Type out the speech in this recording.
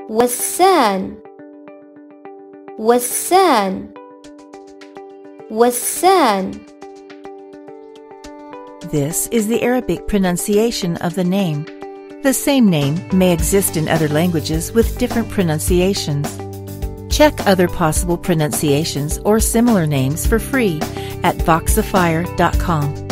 وسان وسان وسان. This is the Arabic pronunciation of the name. The same name may exist in other languages with different pronunciations. Check other possible pronunciations or similar names for free at voxifier.com.